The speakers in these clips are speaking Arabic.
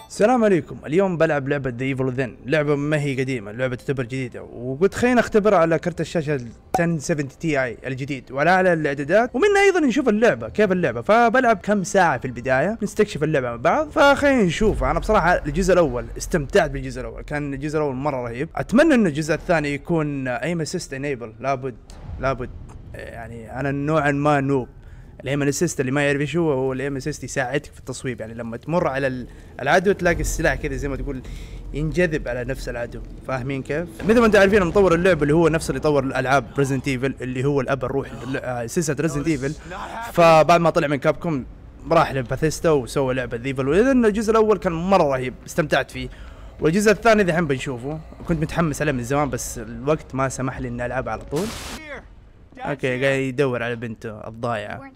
السلام عليكم. اليوم بلعب لعبة ذا ايفل وذن، لعبة ما هي قديمة، لعبة تعتبر جديدة، وقلت خلينا اختبرها على كرت الشاشة 1070 تي اي الجديد وعلى اعلى الاعدادات، ومنها ايضا نشوف اللعبة كيف اللعبة. فبلعب كم ساعة في البداية نستكشف اللعبة مع بعض، فخلينا نشوف. انا بصراحة الجزء الاول استمتعت بالجزء الاول، كان الجزء الاول مرة رهيب. اتمنى ان الجزء الثاني يكون ايم اسيست انيبل، لابد يعني انا نوعا ما نوب. الايم اسيست اللي ما يعرف ايش هو الايم اسيست يساعدك في التصويب، يعني لما تمر على العدو تلاقي السلاح كذا زي ما تقول ينجذب على نفس العدو. فاهمين كيف؟ مثل ما انتم عارفين مطور اللعبه اللي هو نفس اللي طور الالعاب ريزنت ايفل، اللي هو الاب الروحي سلسله ريزنت ايفل. فبعد ما طلع من كابكوم راح لباثيستا وسوى لعبه ايفل. واذا الجزء الاول كان مره رهيب استمتعت فيه، والجزء الثاني الحين بنشوفه. كنت متحمس عليه من زمان بس الوقت ما سمح لي اني العب على طول. اوكي قاعد يدور على بنته الضايعه.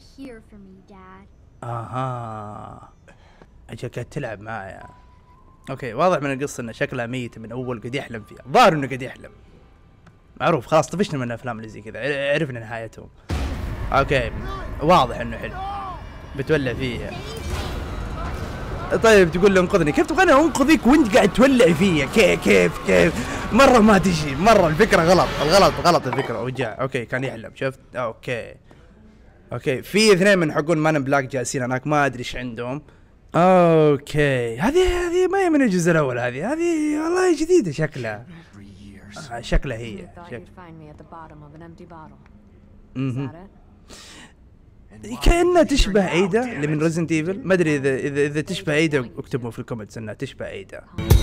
اها اجل قاعد تلعب معايا. اوكي واضح من القصه انه شكلها ميت من اول، قاعد يحلم فيها، ظاهر انه قاعد يحلم. معروف خلاص طفشنا من الافلام اللي زي كذا، عرفنا نهايتهم. اوكي واضح انه حلو بتولع فيه. طيب تقول لي انقذني، كيف تبغاني انقذك وانت قاعد تولع فيا؟ كيف مره ما تجي، مره الفكره غلط الفكره. وجع. اوكي كان يحلم، شفت؟ اوكي في اثنين من حقون مان بلاك جالسين هناك، ما ادري ايش عندهم. اوكي هذه ما هي من الجزء الاول، هذه والله جديده شكلها. شكلها هي كأنها تشبه ايدا اللي من ريزنت ايفل. ما ادري اذا تشبه ايدا اكتبوا في الكومنتس انها تشبه ايدا.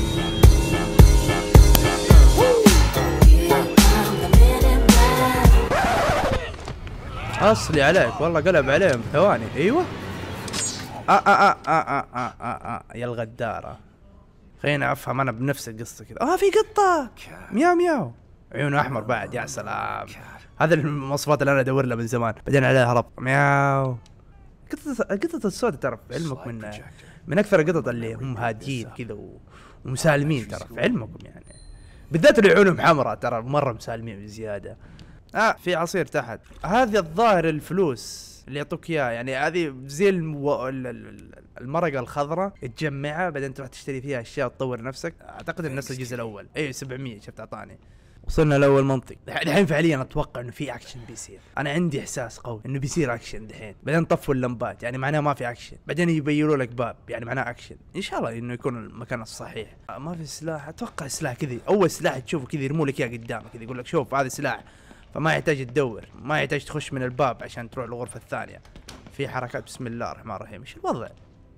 اصلي عليك والله قلب عليهم ثواني. ايوه يا الغدارة. خلينا افهم انا بنفس القصة كذا. في قطة مياو عيونه احمر بعد. يا سلام، هذا المواصفات اللي انا ادور لها من زمان، بعدين عليها ربط مياو. قطة السوداء ترى في علمكم من اكثر القطط اللي هم هاديين كذا ومسالمين، ترى في علمكم يعني، بالذات اللي عيونهم حمراء ترى مرة مسالمين بزيادة. في عصير تحت، هذه الظاهر الفلوس اللي يعطوك اياه، يعني هذه زي المرقة الخضراء تجمعها بعدين تروح تشتري فيها اشياء تطور نفسك. اعتقد ان نفس الجزء الاول. 700 شفت اعطاني. وصلنا لاول منطق. الحين فعليا اتوقع انه في اكشن بيصير، انا عندي احساس قوي انه بيصير اكشن دحين. بعدين طفوا اللمبات يعني معناه ما في اكشن، بعدين يبينوا لك باب يعني معناه اكشن. ان شاء الله انه يكون المكان الصحيح. ما في سلاح، اتوقع سلاح كذا اول سلاح تشوفه كذا يرموا لك اياه قدامك كذا، يقول لك شوف هذا سلاح، فما يحتاج تدور، ما يحتاج تخش من الباب عشان تروح للغرفة الثانية. في حركات بسم الله الرحمن الرحيم. ايش الوضع؟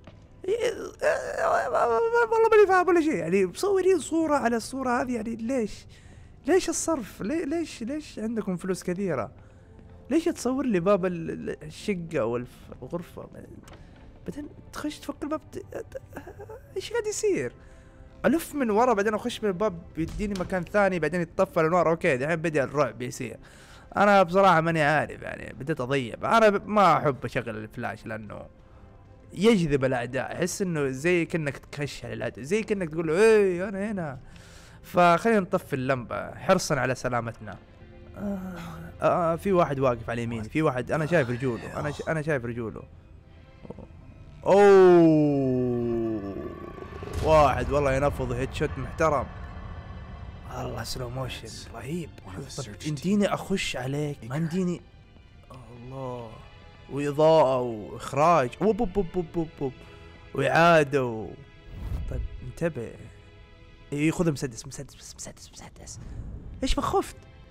والله ماني فاهم ولا شيء، يعني مصورين صورة على الصورة هذه، يعني ليش الصرف؟ ليش عندكم فلوس كثيرة؟ ليش تصور لي باب الشقة او الغرفة بعدين تخش تفك الباب ايش قاعد يصير؟ الف من ورا بعدين اخش من الباب يديني مكان ثاني بعدين يتطفل من ورا. اوكي الحين بدأ الرعب يصير. انا بصراحة ماني عارف، يعني بديت اضيع. انا ما احب اشغل الفلاش لانه يجذب الاعداء، احس انه زي كأنك تكش على العدو، زي كأنك تقول له ايه انا هنا. فخلينا نطفي اللمبة حرصا على سلامتنا. في واحد واقف على يميني، في واحد انا شايف رجوله، انا شايف رجوله. واحد والله ينفض هيد شوت محترم. الله سلو موشن رهيب. طب اديني اخش عليك، ما اديني. الله، واضاءة واخراج واعادة طيب انتبه. خذ مسدس. ايش ما خفت؟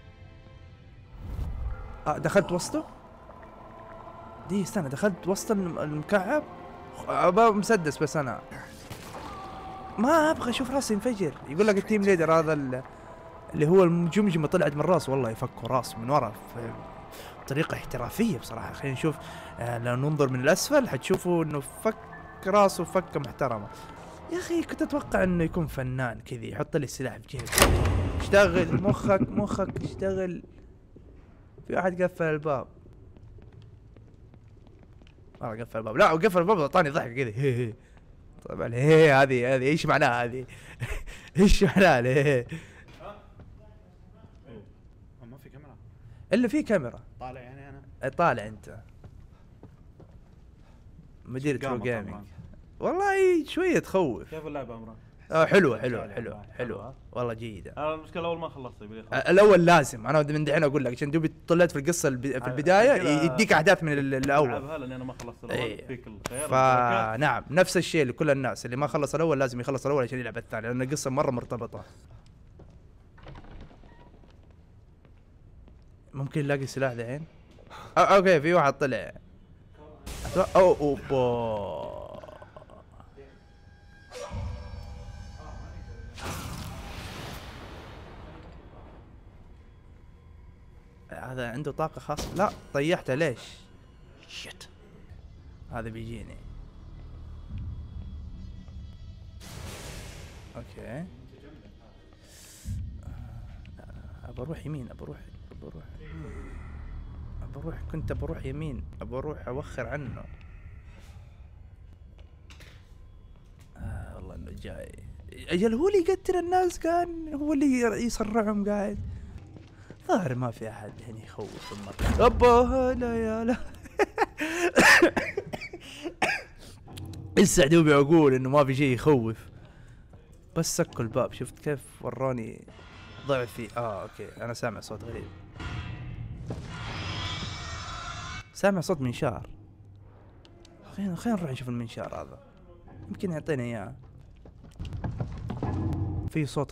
دخلت وسطه. استنى، دخلت وسط المكعب. ابغى مسدس بس انا ما ابغى اشوف راسي ينفجر. يقول لك التيم ليدر هذا اللي هو الجمجمه طلعت من راسه، والله يفكوا راسه من ورا بطريقه احترافيه بصراحه. خلينا نشوف. لو ننظر من الاسفل حتشوفوا انه فك راسه فكه محترمه. يا اخي كنت اتوقع انه يكون فنان كذا، يحط لي السلاح في جيبه. اشتغل مخك اشتغل. في واحد قفل الباب. قفل الباب. لا وقفل الباب اعطاني ضحك كذا. طبعا هذه ايش معناها هذه؟ ايش معناها ليه؟ ما في كاميرا الا في كاميرا. طالع يعني انا طالع انت مدير ترو جيمنج. والله شويه تخوف. كيف اللعبه عمران؟ حلوه والله جيده. انا المشكله اول ما خلصت يبي الاول لازم، انا من دحين اقول لك عشان دوبي طلعت في القصه في البدايه يديك احداث من الاول. العبها لاني انا ما خلصت الاول فيك الخير. فنعم نفس الشيء لكل الناس، اللي ما خلص الاول لازم يخلص الاول عشان يلعب الثاني، لان القصه مره مرتبطه. ممكن نلاقي سلاح دحين. اوكي في واحد طلع. اوبا هذا عنده طاقة خاصة. لا طيحته ليش؟ شت هذا بيجيني. اوكي بروح يمين، كنت بروح يمين، بروح اوخر عنه. والله انه جاي. اجل هو اللي يقتل الناس، كان هو اللي يصرعهم قاعد. ظاهر ما في احد هنا يخوف المرة. ابا لا يا لا. لسه دوبي اقول انه ما في شيء يخوف، بس سكوا الباب. شفت كيف وراني ضعفي؟ اوكي انا سامع صوت غريب، سامع صوت منشار. خلينا نروح نشوف المنشار هذا، يمكن يعطينا اياه. في صوت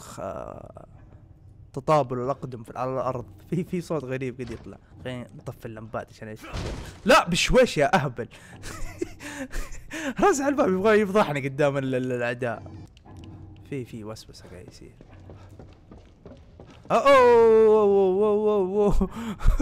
تطابل الاقدم على الارض، في صوت غريب قد يطلع. خلينا نطفي اللمبات عشان ايش؟ لا بشويش يا اهبل. رزع الباب يبغى يفضحني قدام الاعداء. في وسوسه قاعد يصير. اوه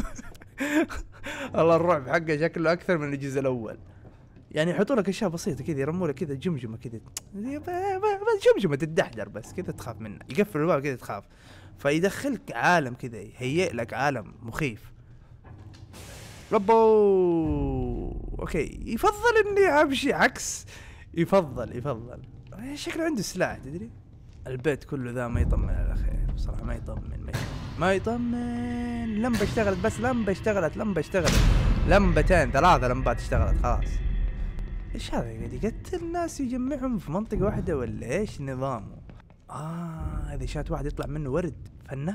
الله الرعب حقه شكله اكثر من الجزء الاول. يعني يحطوا لك اشياء بسيطه كذا، يرموا لك كذا جمجمه كذا، جمجمه تدحدر بس كذا تخاف منها، يقفل الباب كذا تخاف، فيدخلك عالم كذا، يهيئ لك عالم مخيف. ربو اوكي يفضل اني امشي عكس، يفضل شكله عنده سلاح تدري. البيت كله ذا ما يطمن على خير بصراحه، ما يطمن. لمبه اشتغلت، بس لمبه اشتغلت، لمبتين 3 لمبات اشتغلت خلاص. ايش هذا قاعد يقتل الناس يجمعهم في منطقة واحدة ولا ايش نظامه؟ هذه شات واحد يطلع منه ورد.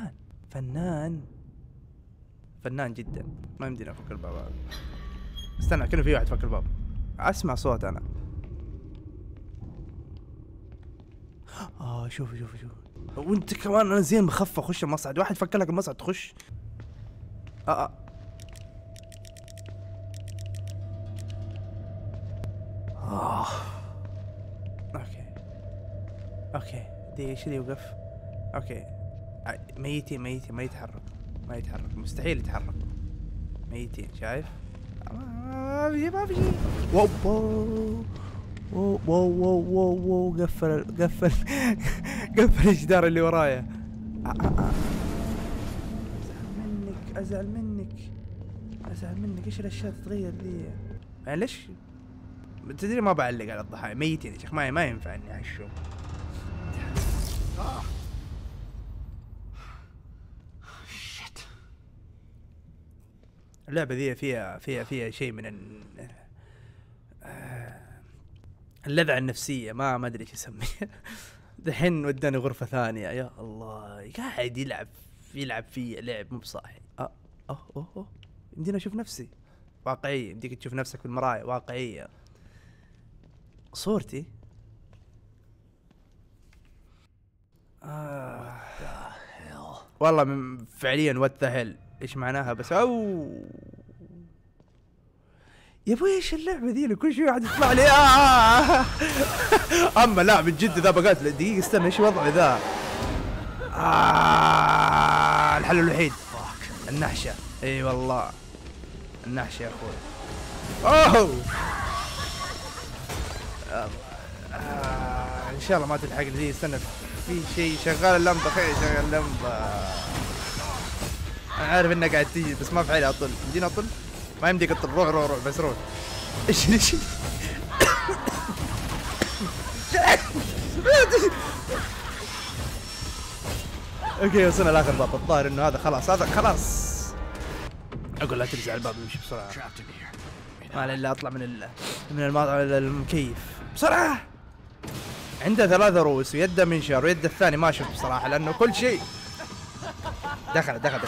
فنان جدا. ما يمدينا افك الباب هذا. استنى كأنه في واحد فك الباب، اسمع صوت انا. شوف وانت كمان انا زين مخفى اخش المصعد، واحد فك لك المصعد تخش. اوكي دي ايش اللي يوقف؟ اوكي ميتين ما يتحرك، مستحيل يتحرك، ميتين. شايف؟ ما في شيء. واو قفل الجدار اللي ورايا. ازعل منك ايش الاشياء تتغير ذي؟ يعني ليش تدري ما بعلق على الضحايا، ميتين يا شيخ، ما ينفع اني اعيشهم. اللعبة ذي فيها شيء من اللذعة النفسية، ما ادري ايش اسميها. دحين وداني غرفة ثانية، يا الله قاعد يلعب في لعب مو بصاحي. يمديني اشوف نفسي واقعية، يمديك تشوف نفسك في المراية واقعية. صورتي والله فعليا وات ذا هيل ايش معناها؟ بس يا ابوي ايش اللعبه ذي اللي كل شيء واحد يطلع لي اما لا من جد ذا بقات دقيقه استنى ايش وضعي ذا؟ الحل الوحيد النحشه. اي والله النحشه يا اخوي. ان شاء الله ما تلحق لي. استنى في شيء شغال اللمبه، خير شغال اللمبه. انا عارف انك قاعد تيجي بس ما في حالي اطل. يمديني اطل؟ ما يمديك اطل. روح بس روح. ايش اوكي وصلنا لاخر باب. الظاهر انه هذا خلاص اقول لا ترزع الباب يمشي بسرعه. ما الا اطلع من المكيف. بسرعة. عنده 3 رؤوس ويده منشار ويده الثاني ما شفت بصراحة لأنه كل شيء. دخل. اطلع.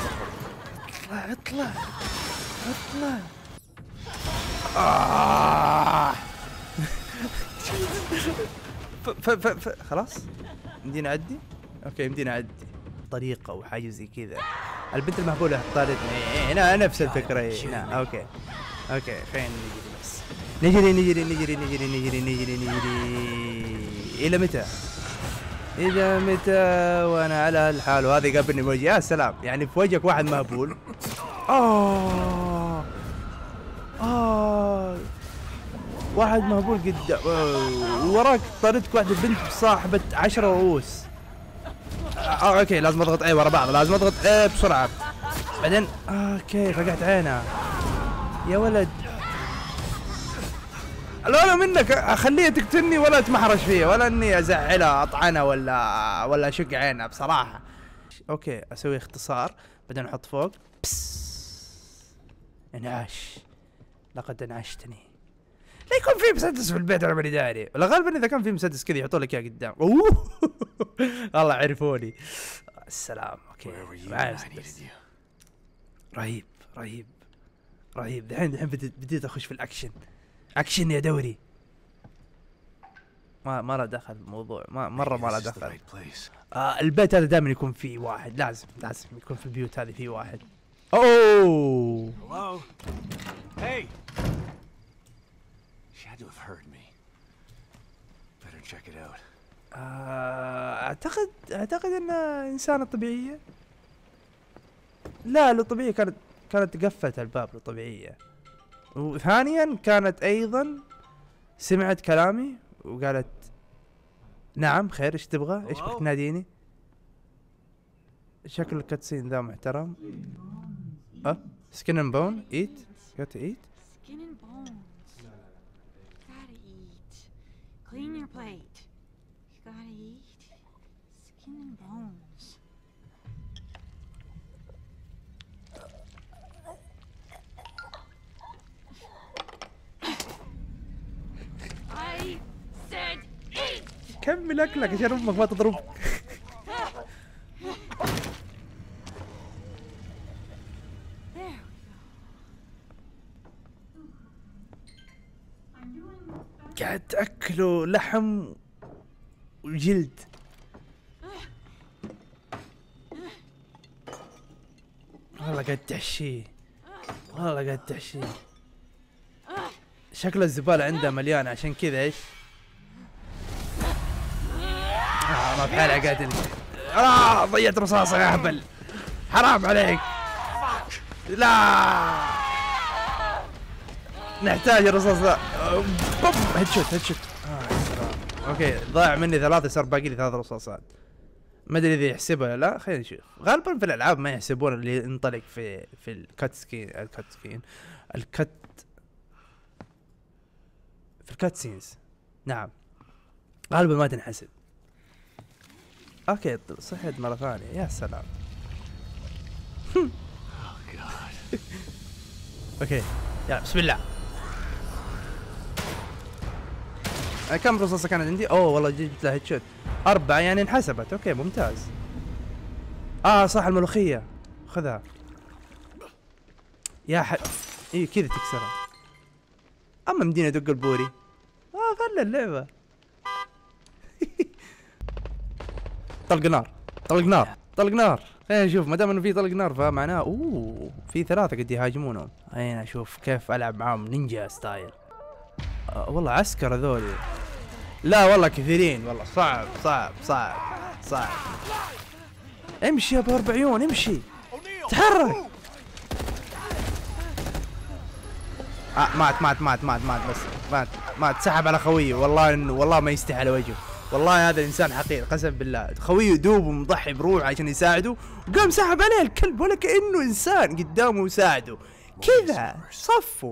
خلاص يمدينا نعدي. اوكي يمدينا نعدي طريقة او حاجة زي كذا. البنت المهبولة طاردني. هنا نفس الفكرة. هنا اوكي خلينا نجري بس. نجري إلى متى وأنا على هالحال وهذا يقابلني بوجهي. يا سلام يعني في وجهك واحد مهبول. واحد مهبول قدام وراك طردك واحدة بنت صاحبة 10 رؤوس. اوكي لازم اضغط اي ورا بعض. لازم اضغط اي بسرعة بعدين. اوكي فقعت عينها يا ولد. لا منك اخليها تقتلني ولا اتمحرش فيها ولا اني ازعلها اطعنها ولا اشق عينها بصراحة. اوكي اسوي اختصار بعدين احط فوق. انعاش. لقد انعشتني. لا يكون في مسدس في البيت انا ماني داري. ولا غالبا اذا كان في مسدس كذا يحطوا لك اياه قدام. والله عرفوني. السلام. اوكي معي مسدس. رهيب. دحين بديت اخش في الاكشن. اكشن يا دوري. ما له دخل الموضوع. مرة ما له دخل. البيت هذا دائما يكون فيه واحد. لازم يكون في البيوت هذه فيه واحد. اوه Hey! She had to have heard me. Better check it out. اعتقد انها انسانة طبيعية. لا طبيعية كانت قفلت الباب طبيعية. وثانيا كانت ايضا سمعت كلامي وقالت نعم خير ايش تبغى؟ ايش بك تناديني؟ شكل الكاتسين ذا محترم. skin and bone eat. You got to eat. Skin and bones. Gotta eat. Clean your plate. You gotta eat. Skin and bones. I said eat. كمل اكلك عشان امك ما تضربك. قاعد تاكلوا لحم وجلد. والله قاعد تحشيه. شكل الزبالة عنده مليان عشان كذا ايش؟ ما بحالها قاتل. ضيعت رصاصة يا هبل. حرام عليك. لا نحتاج الرصاص ذا. هيد شوت. اوكي ضاع مني 3 صار باقي لي 3 رصاصات. ما ادري اذا يحسبها ولا لا. خلينا نشوف. غالبا في الالعاب ما يحسبون اللي ينطلق في الكات سينز. نعم غالبا ما تنحسب. اوكي صحيت مرة ثانية. يا سلام. اوكي يلا بسم الله. كم رصاصة كانت عندي؟ والله جبت لها هيد شوت 4 يعني انحسبت. اوكي ممتاز. صح الملوخية خذها يا ايه كذا تكسرها. اما مدينة ادق البوري. خلى اللعبة. طلق نار. خلينا نشوف ما دام انه في طلق نار فمعناه في 3 قد يهاجمونهم. خلينا اشوف كيف العب معاهم نينجا ستايل. والله عسكر هذول. لا والله كثيرين والله. صعب. امشي يا ابو 4 عيون امشي. تحرك. مات سحب على خويه. والله ما يستحي على وجهه. والله هذا الانسان حقير قسم بالله. خويه دوب ومضحي بروحه عشان يساعده وقام سحب عليه الكلب ولا كانه انسان قدامه وساعده كذا صفوا.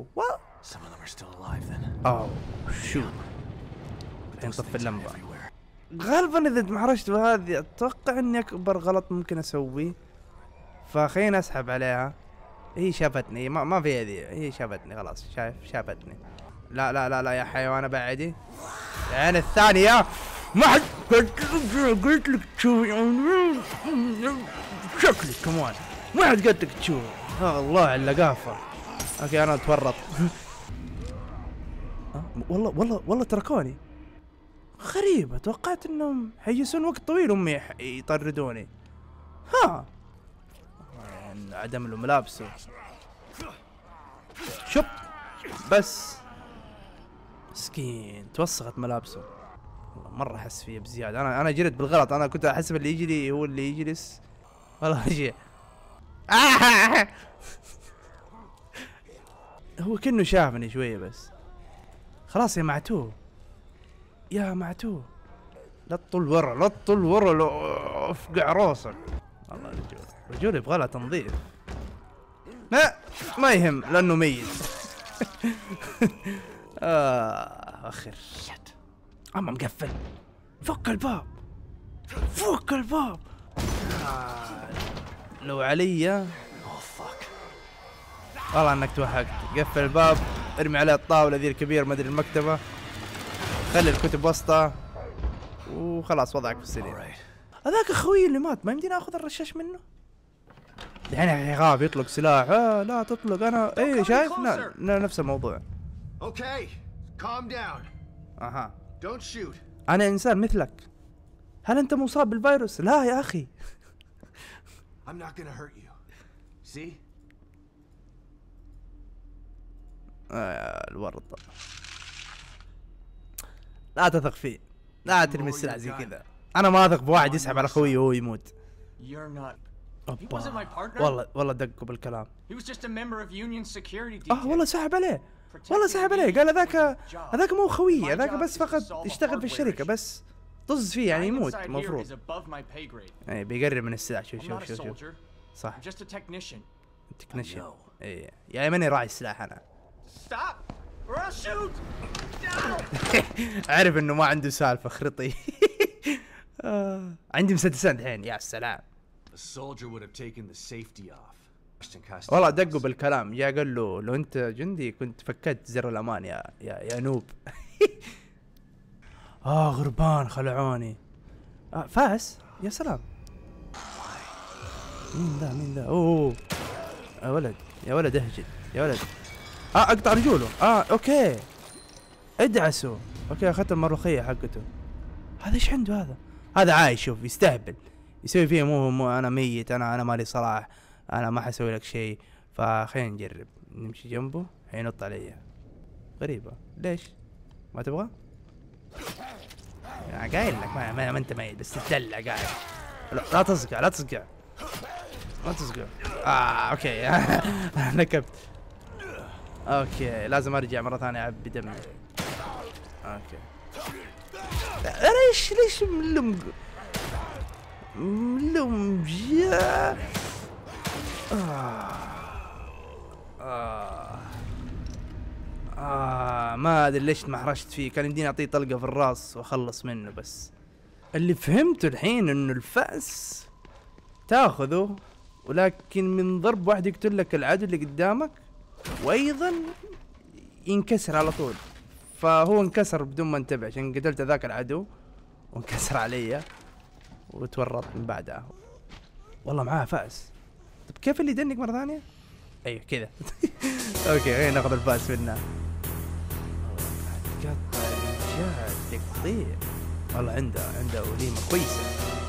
شو الحين طفي اللمبة. غالبا اذا انحرجت بهذه اتوقع اني اكبر غلط ممكن اسويه فخلينا اسحب عليها. هي شافتني ما في هذه. هي شافتني خلاص. شافتني. لا يا حيوانة بعدي. يعني الثانية ما حد قلت لك تشوف شكلك كمان ما حد قلت لك تشوف. الله على اللقافة. اوكي انا اتورط. والله تركوني. غريبة، توقعت انهم حيجلسون وقت طويل هم يطردوني. ها يعني عدم له ملابسه. شوف بس مسكين توسخت ملابسه. والله مرة احس فيه بزيادة. انا جريت بالغلط. انا كنت احسب اللي يجري هو اللي يجلس. والله شيء. هو كأنه شافني شوية بس. خلاص يا معتوه يا معتوه، لا تطل ورا لا تطل ورا، لو افقع راسك. والله رجول يبغى لها تنظيف. ما يهم لانه ميت. اخر اما مقفل. فك الباب فك الباب. لو علي والله انك توهقت. قفل الباب، ارمي عليه الطاولة ذي الكبير ما ادري المكتبة، خلي الكتب وسطه وخلاص وضعك في السرير. هذاك اخوي اللي مات ما يمدينا اخذ الرشاش منه؟ الحين يخاف يطلق سلاح. لا تطلق. انا ايه شايف نفس الموضوع. Okay, calm down. اها Don't shoot. انا انسان مثلك. هل انت مصاب بالفيروس؟ لا يا اخي. I'm not gonna hurt you. See? الورطة. لا تثق فيه، لا ترمي السلاح زي كذا. انا ما اثق بواحد يسحب على اخوي وهو يموت. والله دقوا بالكلام. والله سحب عليه. والله سحب عليه. قال هذاك مو خوي، هذاك بس فقط يشتغل في الشركة بس. طز فيه يعني يموت المفروض. اي بيقرب من السلاح. شوف صح تكنيشن. اي يا ماني راعي السلاح انا. عارف انه ما عنده سالفة خرطي. عندي مسدسات الحين يا سلام. والله دقوا بالكلام. جاء قال له لو انت جندي كنت فكيت زر الامان يا نوب. غربان خلعوني. فاس يا سلام. مين ذا اوه يا ولد اهجد يا ولد. اقطع رجوله. اوكي ادعسوا. اوكي اخذت المروخية حقته. هذا ايش عنده هذا عايش. شوف يستهبل يسوي فيه مو انا ميت، انا مالي صلاح، انا ما حسوي لك شيء. فخلينا نجرب نمشي جنبه حينط علي. غريبة ليش ما تبغى؟ قايل لك ما انت ميت بس تدلع قاعد. لا تصقع لا تصقع ما تصقع. اوكي. نكبت. اوكي لازم ارجع مرة ثانية اعبي دمي. اوكي ليش ملم جاء. ما ادري ليش ما حرشت فيه. كان يمديني اعطيه طلقة في الراس واخلص منه. بس اللي فهمته الحين انه الفأس تاخذه ولكن من ضرب واحد يقتل لك العدو اللي قدامك وايضا ينكسر على طول. فهو انكسر بدون ما انتبه عشان قتلت ذاك العدو وانكسر علي وتورط من بعدها. والله معاه فأس. طب كيف اللي يدنك مرة ثانية؟ ايوه كذا. اوكي خلينا ناخذ الفأس منه. قطع الرجال تقطيع. والله عنده وليمة كويسة.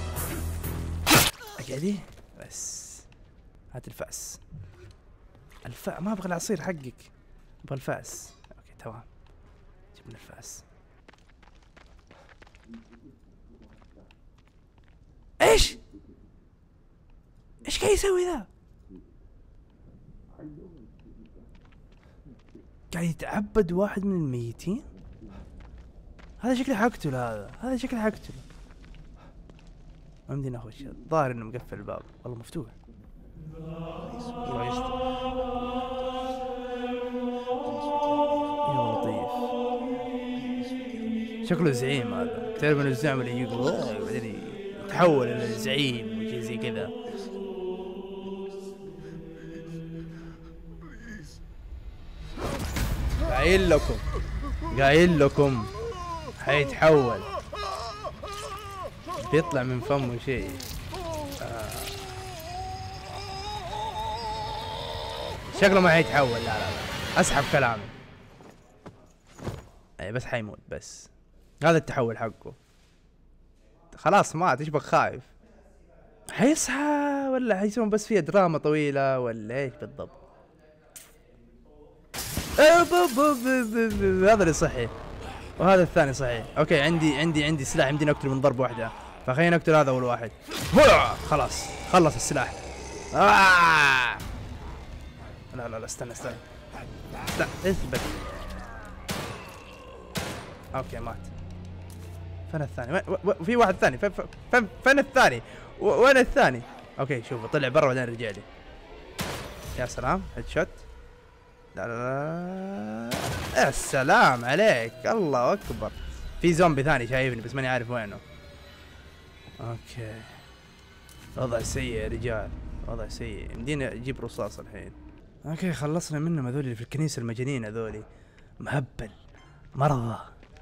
اقعدي بس. هات الفأس. ما ابغى العصير حقك، ابغى الفأس. اوكي تمام جبنا الفأس. ايش قاعد يسوي ذا؟ قاعد يتعبد واحد من الميتين. هذا شكله حقتله. هذا شكله حقتله. ما يمدينا اخش. الظاهر انه مقفل الباب. والله مفتوح. الله يستر. يا لطيف. شكله زعيم هذا. تعرف انه الزعيم اللي يقول بعدين يتحول الى زعيم وشي زي كذا. قايل لكم حيتحول، بيطلع من فمه شيء. شكله ما حيتحول. لا لا لا، اسحب كلامي. اي بس حيموت. بس هذا التحول حقه. خلاص مات، ايش بك خايف؟ حيصحى ولا حيسوون بس فيها دراما طويلة ولا ايش بالضبط؟ هذا اللي صحي وهذا الثاني صحيح. اوكي عندي سلاح يمديني اقتله من ضربة واحدة، فخلينا نقتل هذا اول واحد. خلاص خلص السلاح. لا لا لا استنى. لا اثبت. اوكي مات. فين الثاني؟ في واحد ثاني. فين الثاني؟ وين الثاني؟ اوكي شوفوا طلع برا بعدين رجع لي. يا سلام هيد شوت. لا لا لا يا سلام عليك، الله اكبر. في زومبي ثاني شايفني بس ماني عارف وينه. اوكي وضع سيء يا رجال، وضع سيء. يمدينا اجيب رصاص الحين. اوكي خلصنا منهم هذول اللي في الكنيسة المجانين هذولي. مهبل مرضى.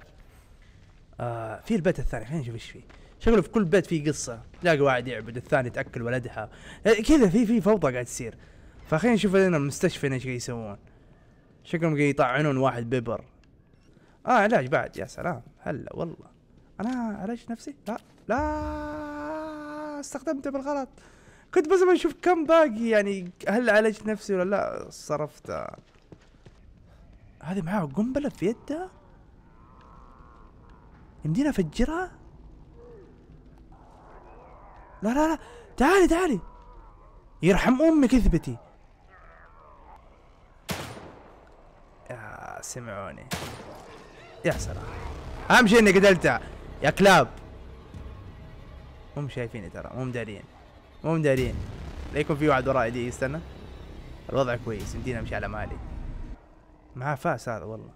في البيت الثاني خلينا نشوف ايش فيه. شكله في كل بيت فيه قصة، تلاقي واحد يعبد، الثاني تأكل ولدها كذا، في فوضى قاعد تصير. فخلينا نشوف لنا المستشفى ايش قاعد يسوون. شكلهم قاعد يطعنون واحد بيبر. علاج بعد. يا سلام هلا والله. انا عالجت نفسي؟ لا استخدمته بالغلط. كنت بس اشوف كم باقي، يعني هل عالجت نفسي ولا لا. صرفتها. هذه معاه قنبلة في يدها، يمدينا افجرها. لا لا لا تعالي يرحم امك اثبتي. يا سمعوني. يا سلام، اهم شيء اني قتلتها يا كلاب. هم شايفيني ترى، مو مدارين. لا يكون في واحد ورائي دي. استنى، الوضع كويس، يمدينا امشي على مالي. معاه فاس هذا والله.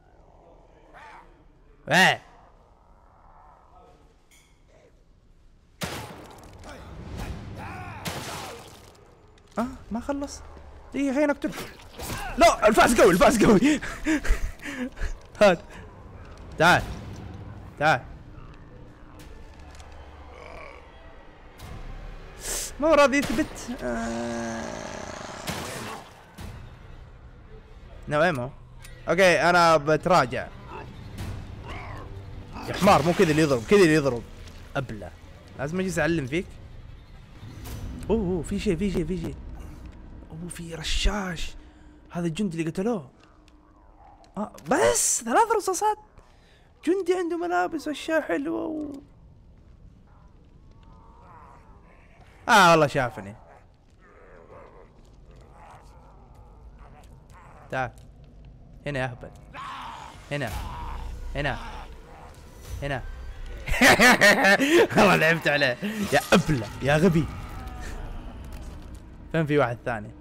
ما خلص. دقيقة خلينا نقتل. لا الفاس قوي. هات تعال ما هو راضي يثبت. نوعمه. اوكي انا بتراجع يا حمار. مو كذا اللي يضرب، ابله. لازم اجلس اعلم فيك. اوه في شيء. اوه في رشاش. هذا الجندي اللي قتلوه. بس 3 رصاصات. جندي عنده ملابس واشياء حلوه والله شافني. تعال هنا يا اهبل. هنا والله لعبت عليه يا ابله يا غبي. فين في واحد ثاني؟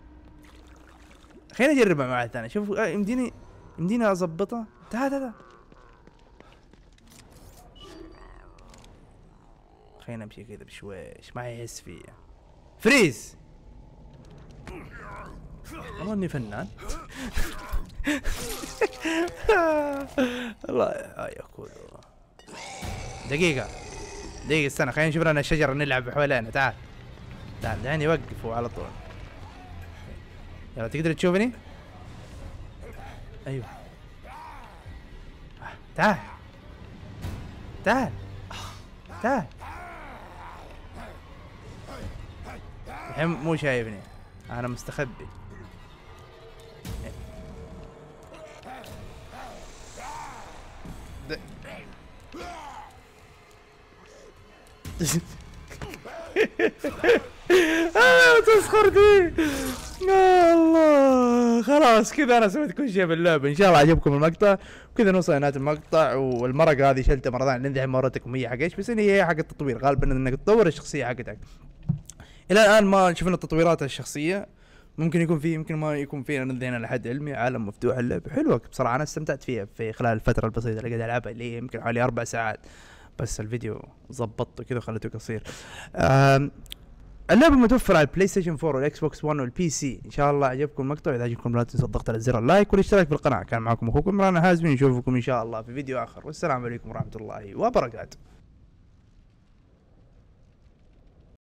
خلينا نجربها مع واحد ثاني. شوف يمديني اضبطها. تعال خلينا نمشي كذا بشويش ما يحس فيا. فريز. والله اني فنان. الله يا كولو. دقيقة استنى، خلينا نشوف لنا الشجرة نلعب حوالينا. تعال دعني وقفوا على طول. يلا تقدر تشوفني؟ ايوه تعال الحين مو شايفني، انا مستخبي. تسخر دي. يا الله خلاص كذا انا سويت كل شيء باللعبه. ان شاء الله عجبكم المقطع، وكذا نوصل لنهايه المقطع. والمرقه هذه شلتها مره ثانيه لين ما وريتكم هي حق ايش، بس هي حق التطوير. غالبا انك تطور الشخصيه حقتك. الى الان ما شفنا التطويرات الشخصيه، ممكن يكون فيه ممكن ما يكون فيه. انا هنا لحد علمي عالم مفتوح، اللعبه حلوه بصراحه. انا استمتعت فيها في خلال الفتره البسيطه اللي قاعد العبها، اللي هي يمكن حوالي 4 ساعات. بس الفيديو ظبطته كذا وخليته قصير. اللعبة متوفرة على البلاي ستيشن 4 والاكس بوكس 1 والبي سي. ان شاء الله عجبكم المقطع، اذا عجبكم لا تنسوا الضغط على زر اللايك والاشتراك في القناة. كان معكم اخوكم عمران هازمي، نشوفكم ان شاء الله في فيديو اخر، والسلام عليكم ورحمة الله وبركاته.